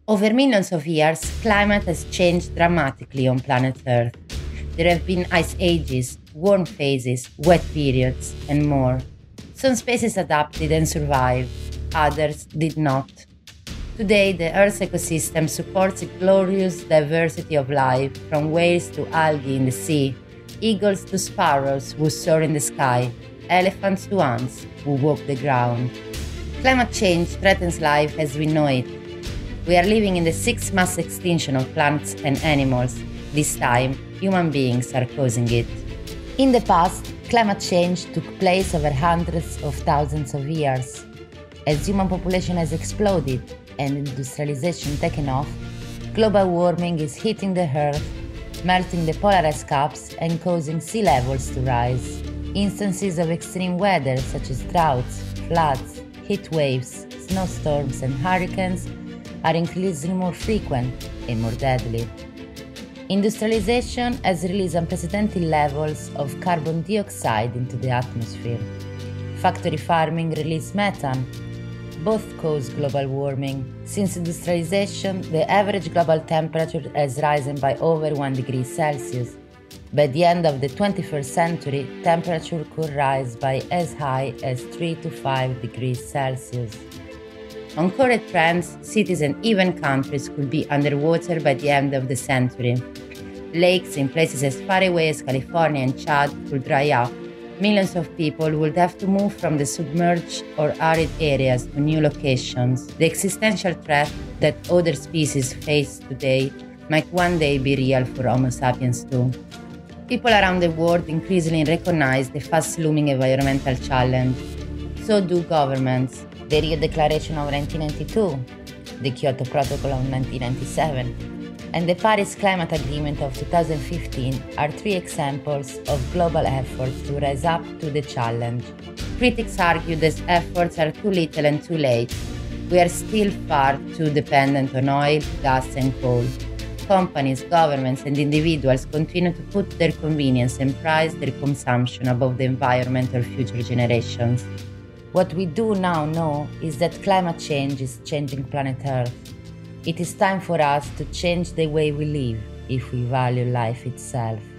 Over millions of years, climate has changed dramatically on planet Earth. There have been ice ages, warm phases, wet periods, and more. Some species adapted and survived, others did not. Today, the Earth's ecosystem supports a glorious diversity of life, from whales to algae in the sea, eagles to sparrows who soar in the sky, elephants to ants who walk the ground. Climate change threatens life as we know it. We are living in the sixth mass extinction of plants and animals. This time, human beings are causing it. In the past, climate change took place over hundreds of thousands of years. As human population has exploded and industrialization taken off, global warming is hitting the Earth, melting the polar ice caps and causing sea levels to rise. Instances of extreme weather such as droughts, floods, heat waves, snowstorms and hurricanes are increasingly more frequent and more deadly. Industrialization has released unprecedented levels of carbon dioxide into the atmosphere. Factory farming releases methane. Both cause global warming. Since industrialization, the average global temperature has risen by over 1 degree Celsius. By the end of the 21st century, temperature could rise by as high as 3 to 5 degrees Celsius. On current trends, cities and even countries could be underwater by the end of the century. Lakes in places as far away as California and Chad could dry up. Millions of people would have to move from the submerged or arid areas to new locations. The existential threat that other species face today might one day be real for Homo sapiens too. People around the world increasingly recognize the fast-looming environmental challenge. So do governments. The Rio Declaration of 1992, the Kyoto Protocol of 1997, and the Paris Climate Agreement of 2015 are three examples of global efforts to rise up to the challenge. Critics argue these efforts are too little and too late. We are still far too dependent on oil, gas and coal. Companies, governments and individuals continue to put their convenience and price their consumption above the environment of future generations. What we do now know is that climate change is changing planet Earth. It is time for us to change the way we live if we value life itself.